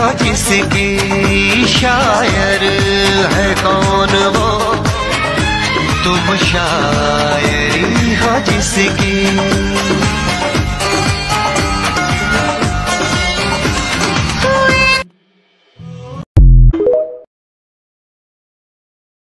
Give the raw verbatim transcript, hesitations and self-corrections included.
हो जिसकी, शायर है कौन वो, तुम शायरी हो जिसकी।